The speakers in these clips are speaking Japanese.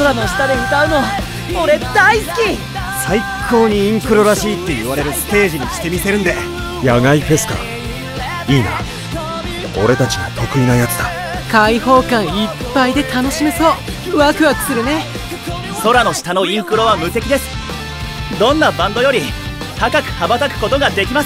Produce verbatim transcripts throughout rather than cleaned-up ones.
空の下で歌うの俺大好き。 最高にインクロらしいって言われるステージにしてみせるんで。野外フェスか、いいな。俺たちが得意なやつだ。 開放感いっぱいで楽しめそう。ワクワクするね。 空の下のインクロは無敵です。どんなバンドより高く羽ばたくことができます。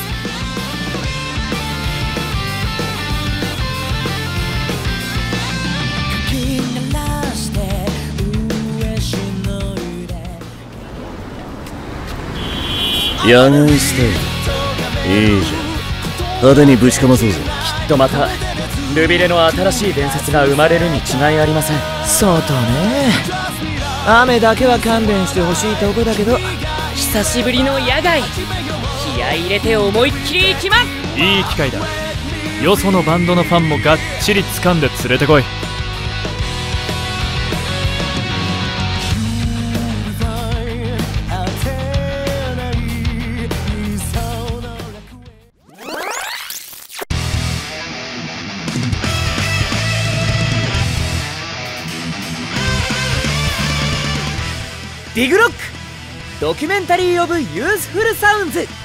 野外スタイルいいじゃん。派手にぶちかまそうぜ。 きっとまたルビレの新しい伝説が生まれるに違いありません。 外ね、雨だけは勘弁してほしいとこだけど。 久しぶりの野外、気合い入れて思いっきりいきます。 いい機会だ。よそのバンドのファンもがっちり掴んで連れてこい。 ディグロックドキュメンタリー・オブ・ユースフル・サウンズ。